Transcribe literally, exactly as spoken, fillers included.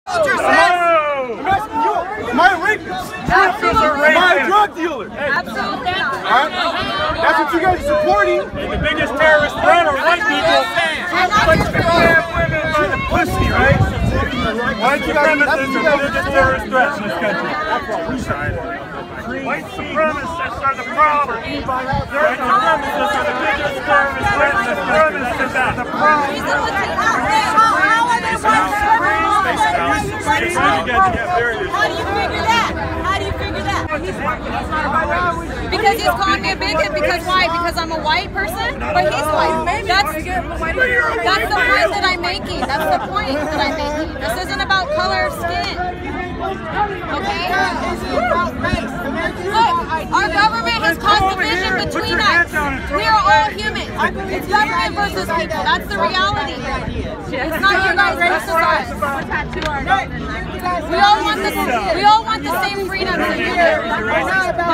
Am I a rapist? Am I a drug dealer? Absolutely not. Right? That's what you guys are supporting. And the biggest terrorist threat are white people. But you have women by the pussy, right? White supremacists are the biggest terrorist threats in this country. White supremacists are the problem. White supremacists are the biggest terrorist threats in this country. That's the problem. How do you figure that? How do you figure that? Because he's calling me a bigot. Because why? Because I'm a white person? But he's white. That's, that's the point that I'm making. That's the point that I'm making. This isn't about color of skin. Okay? Look, our government has caused division between us. We are all humans. It's government versus people. That's the reality. It's not you guys versus us. We all want the we all want the same freedoms.